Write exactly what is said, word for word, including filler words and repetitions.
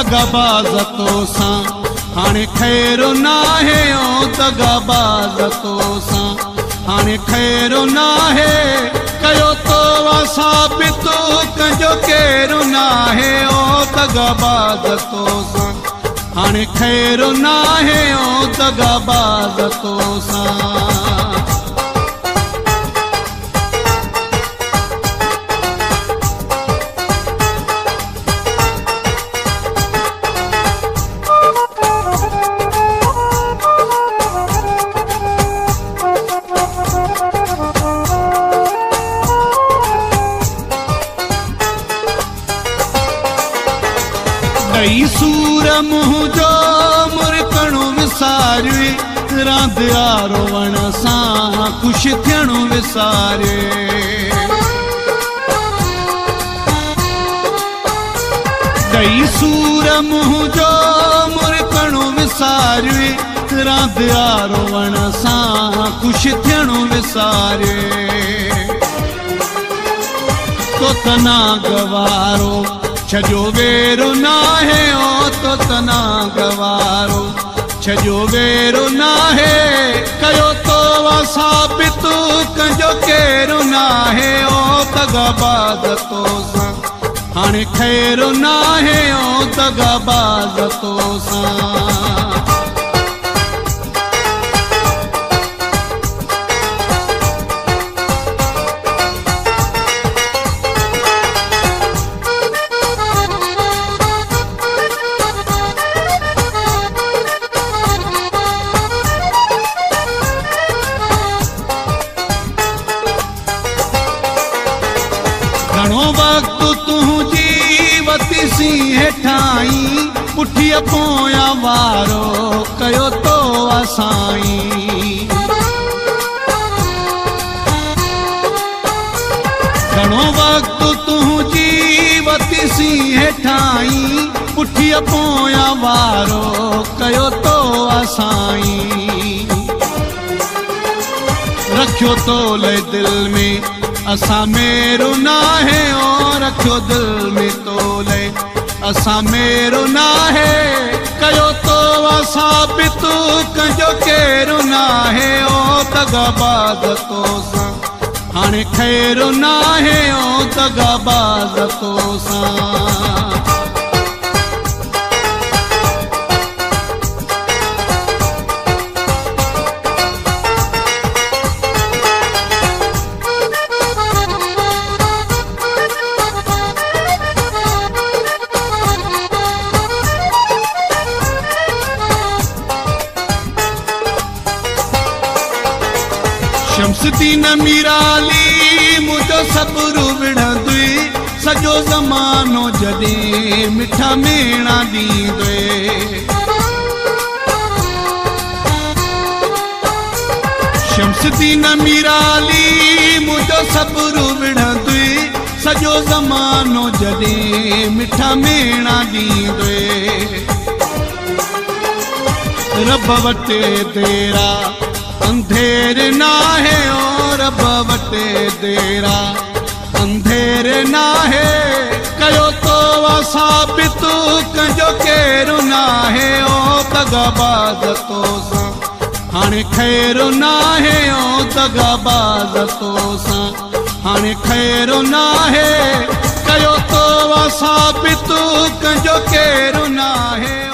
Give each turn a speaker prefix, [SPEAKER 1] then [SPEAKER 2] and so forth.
[SPEAKER 1] दगाबाज़ तोसां हाणे खैर नाहे ओ दगाबाज़ तोसां हाणे खैर नाहे कयो तो साबित कंहिंजो केरु नाहे ओ दगाबाज़ तोसां हाणे खैर नाहे ओ दगाबाज़ तोसां कई सूर मुंहुं जो मुरकणो विसारे रांदि रोवण सां ख़ुशि थियणो विसारे कई सूर मुंहुं जो मुरकणो विसारे रांदि रोवण सां ख़ुशि थियणो विसारे तो तना गवारो छजो वेरो नाहे ओ तो तना गवारो छजो वेरो नाहे कयो तो साबित कंहिंजो केरु नाहे ओ दगाबाज़ तोसां हाणे खैर नाहे ओ दगाबाज़ तोसां घणो वक्त तुंहिंजी वती सी हेठाई पुठीअ पोयां वारो कयो तो असाई घणो वक्त तुंहिंजी वती सी हेठाई पुठीअ पोयां वारो कयो तो असाई रखियो तो ले दिल में असां मेरो नाहे ओ रखियो दिल में तोले असां मेरो नाहे कयो तो साबित कंहिंजो केरु नाहे ओ दगाबाज़ तोसां हाणे खैर नाहे ओ दगाबाज़ तोसां शमसुद्दीन मीराली मुंहिंजो सबुरु विढ़ंदुई सॼो ज़मानो जॾहिं मिठा मेणा ॾींदुई शमसुद्दीन मीराली मुंहिंजो सबुरु विढ़ंदुई सॼो ज़मानो जॾहिं मिठा मेणा ॾींदुई रब वटि तेरा अंधेर नाहे ओ रब वटे देरा अंधेर नाहे कयो तो साबित कंहिंजो केरु नाहे ओ दगाबाज़ तोसां हाणे खैर नाहे ओ दगाबाज़ तोसां हाणे खैर नाहे कयो तो साबित कंहिंजो केरु नाहे।